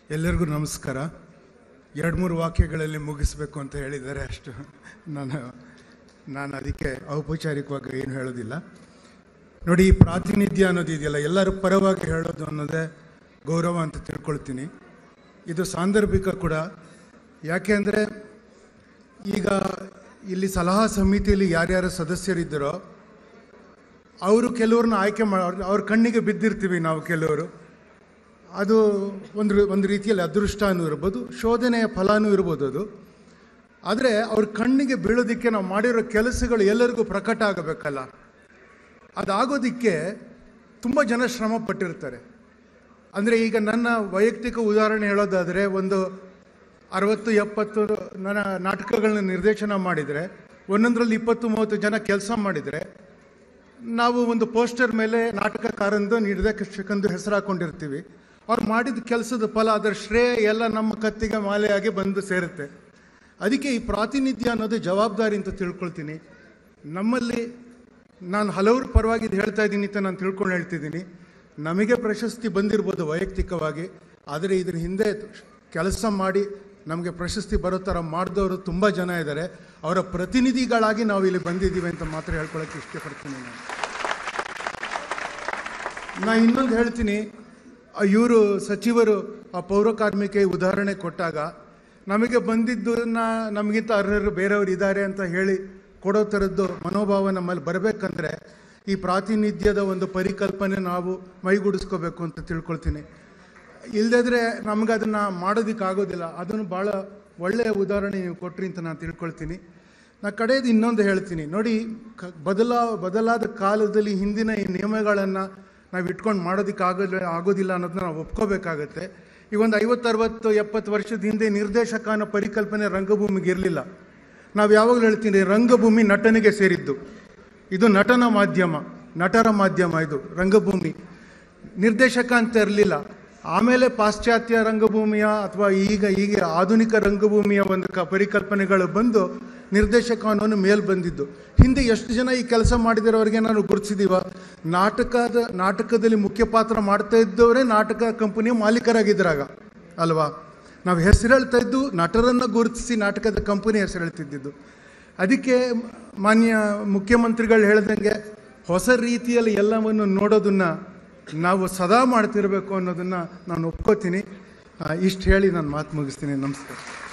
ಎಲ್ಲರಿಗೂ ನಮಸ್ಕಾರ. 2-3 ವಾಕ್ಯಗಳಲ್ಲಿ ಮುಗಿಸಬೇಕು ಅಂತ ಹೇಳಿದ್ದಾರೆ. ಅಷ್ಟು ನಾನು ಅದಕ್ಕೆ ಔಪಚಾರಿಕವಾಗಿ ಏನು ಹೇಳೋದಿಲ್ಲ. ನೋಡಿ, ಈ ಪ್ರಾತಿನಿಧ್ಯ ಅನ್ನೋದು ಇದೆಯಲ್ಲ, ಎಲ್ಲರ ಪರವಾಗಿ ಹೇಳೋದು ಅನ್ನೋದೇ ಗೌರವ ಅಂತ ತಿಳ್ಕೊಳ್ತೀನಿ. ಇದು ಸಾಂದರ್ಭಿಕ ಕೂಡ. ಯಾಕೆ ಅಂದರೆ ಈಗ ಇಲ್ಲಿ ಸಲಹಾ ಸಮಿತಿಯಲ್ಲಿ ಯಾರ್ಯಾರು ಸದಸ್ಯರಿದ್ದರೋ ಅವರು ಕೆಲವ್ರನ್ನ ಆಯ್ಕೆ ಮಾಡಿ ಅವ್ರ ಕಣ್ಣಿಗೆ ಬಿದ್ದಿರ್ತೀವಿ ನಾವು ಕೆಲವರು. ಅದು ಒಂದು ರೀತಿಯಲ್ಲಿ ಅದೃಷ್ಟನೂ ಇರ್ಬೋದು, ಶೋಧನೆಯ ಫಲನೂ ಇರ್ಬೋದು ಅದು. ಆದರೆ ಅವ್ರ ಕಣ್ಣಿಗೆ ಬೀಳೋದಕ್ಕೆ ನಾವು ಮಾಡಿರೋ ಕೆಲಸಗಳು ಎಲ್ಲರಿಗೂ ಪ್ರಕಟ ಆಗಬೇಕಲ್ಲ. ಅದಾಗೋದಕ್ಕೆ ತುಂಬ ಜನ ಶ್ರಮ ಪಟ್ಟಿರ್ತಾರೆ. ಅಂದರೆ ಈಗ ನನ್ನ ವೈಯಕ್ತಿಕ ಉದಾಹರಣೆ ಹೇಳೋದಾದರೆ, ಒಂದು 60-70 ನನ್ನ ನಾಟಕಗಳನ್ನ ನಿರ್ದೇಶನ ಮಾಡಿದರೆ, ಒಂದೊಂದರಲ್ಲಿ 20-30 ಜನ ಕೆಲಸ ಮಾಡಿದರೆ, ನಾವು ಒಂದು ಪೋಸ್ಟರ್ ಮೇಲೆ ನಾಟಕಕಾರಂದು ನಿರ್ದೇಶಕಂದು ಹೆಸರು ಹಾಕ್ಕೊಂಡಿರ್ತೀವಿ. ಅವ್ರು ಮಾಡಿದ ಕೆಲಸದ ಫಲ, ಅದರ ಶ್ರೇಯ ಎಲ್ಲ ನಮ್ಮ ಕತ್ತಿಗೆ ಮಾಲೆಯಾಗಿ ಬಂದು ಸೇರುತ್ತೆ. ಅದಕ್ಕೆ ಈ ಪ್ರಾತಿನಿಧ್ಯ ಅನ್ನೋದು ಜವಾಬ್ದಾರಿ ಅಂತ ತಿಳ್ಕೊಳ್ತೀನಿ. ನಮ್ಮಲ್ಲಿ ನಾನು ಹಲವ್ರ ಪರವಾಗಿ ಇದು ಹೇಳ್ತಾ ಇದ್ದೀನಿ ಅಂತ ನಾನು ತಿಳ್ಕೊಂಡು ಹೇಳ್ತಿದ್ದೀನಿ. ನಮಗೆ ಪ್ರಶಸ್ತಿ ಬಂದಿರ್ಬೋದು ವೈಯಕ್ತಿಕವಾಗಿ, ಆದರೆ ಇದ್ರ ಹಿಂದೆ ಕೆಲಸ ಮಾಡಿ ನಮಗೆ ಪ್ರಶಸ್ತಿ ಬರೋ ಥರ ಮಾಡಿದವರು ತುಂಬ ಜನ ಇದ್ದಾರೆ. ಅವರ ಪ್ರತಿನಿಧಿಗಳಾಗಿ ನಾವು ಇಲ್ಲಿ ಬಂದಿದ್ದೀವಿ ಅಂತ ಮಾತ್ರ ಹೇಳ್ಕೊಳ್ಳೋಕ್ಕೆ ಇಷ್ಟಪಡ್ತೀನಿ. ನಾನು ಇನ್ನೊಂದು ಹೇಳ್ತೀನಿ. ಇವರು ಸಚಿವರು ಆ ಪೌರ ಕಾರ್ಮಿಕ ಉದಾಹರಣೆ ಕೊಟ್ಟಾಗ ನಮಗೆ ಬಂದಿದ್ದನ್ನ ನಮಗಿಂತ ಅರ್ಹರು ಬೇರೆಯವರು ಇದ್ದಾರೆ ಅಂತ ಹೇಳಿ ಕೊಡೋ ಥರದ್ದು ಮನೋಭಾವ ನಮ್ಮಲ್ಲಿ ಬರಬೇಕಂದ್ರೆ ಈ ಪ್ರಾತಿನಿಧ್ಯದ ಒಂದು ಪರಿಕಲ್ಪನೆ ನಾವು ಮೈಗೂಡಿಸ್ಕೋಬೇಕು ಅಂತ ತಿಳ್ಕೊಳ್ತೀನಿ. ಇಲ್ಲದಿದ್ರೆ ನಮ್ಗೆ ಅದನ್ನು ಮಾಡೋದಕ್ಕಾಗೋದಿಲ್ಲ. ಅದನ್ನು ಭಾಳ ಒಳ್ಳೆಯ ಉದಾಹರಣೆ ನೀವು ಕೊಟ್ರಿ ಅಂತ ನಾನು ತಿಳ್ಕೊಳ್ತೀನಿ. ನಾನು ಕಡೆಯದು ಇನ್ನೊಂದು ಹೇಳ್ತೀನಿ. ನೋಡಿ, ಬದಲಾದ ಕಾಲದಲ್ಲಿ ಹಿಂದಿನ ಈ ನಿಯಮಗಳನ್ನು ನಾವು ಇಟ್ಕೊಂಡು ಆಗೋದಿಲ್ಲ ಅನ್ನೋದನ್ನ ನಾವು ಒಪ್ಕೋಬೇಕಾಗತ್ತೆ. ಈಗ ಒಂದು 50-60-70 ವರ್ಷದ ಹಿಂದೆ ನಿರ್ದೇಶಕ ಅನ್ನೋ ಪರಿಕಲ್ಪನೆ ರಂಗಭೂಮಿಗೆ ಇರಲಿಲ್ಲ. ನಾವು ಯಾವಾಗಲೂ ಹೇಳ್ತೀನಿ, ರಂಗಭೂಮಿ ನಟನೆಗೆ ಸೇರಿದ್ದು. ಇದು ನಟರ ಮಾಧ್ಯಮ ಇದು ರಂಗಭೂಮಿ. ನಿರ್ದೇಶಕ ಅಂತ ಇರಲಿಲ್ಲ. ಆಮೇಲೆ ಪಾಶ್ಚಾತ್ಯ ರಂಗಭೂಮಿಯ ಅಥವಾ ಈಗ ಆಧುನಿಕ ರಂಗಭೂಮಿಯ ಒಂದು ಪರಿಕಲ್ಪನೆಗಳು ಬಂದು ನಿರ್ದೇಶಕ ಅನ್ನೋನು ಮೇಲೆ ಬಂದಿದ್ದು. ಹಿಂದೆ ಎಷ್ಟು ಜನ ಈ ಕೆಲಸ ಮಾಡಿದಿರೋರಿಗೆ ನಾನು ಗುರುತಿಸಿದೀವ. ನಾಟಕದಲ್ಲಿ ಮುಖ್ಯ ಪಾತ್ರ ಮಾಡ್ತಾ ಇದ್ದವರೇ ನಾಟಕ ಕಂಪನಿಯ ಮಾಲೀಕರಾಗಿದ್ರಾಗ ಅಲ್ವಾ. ನಾವು ಹೆಸರು ಹೇಳ್ತಾ ಇದ್ದು ನಟರನ್ನು ಗುರುತಿಸಿ ನಾಟಕದ ಕಂಪನಿ ಹೆಸರು ಹೇಳ್ತಿದ್ದು. ಅದಕ್ಕೆ ಮಾನ್ಯ ಮುಖ್ಯಮಂತ್ರಿಗಳು ಹೇಳ್ದಂಗೆ ಹೊಸ ರೀತಿಯಲ್ಲಿ ಎಲ್ಲವನ್ನು ನೋಡೋದನ್ನು ನಾವು ಸದಾ ಮಾಡ್ತಿರಬೇಕು ಅನ್ನೋದನ್ನು ನಾನು ಒಪ್ಕೋತೀನಿ. ಇಷ್ಟು ಹೇಳಿ ನಾನು ಮಾತು ಮುಗಿಸ್ತೀನಿ. ನಮಸ್ಕಾರ.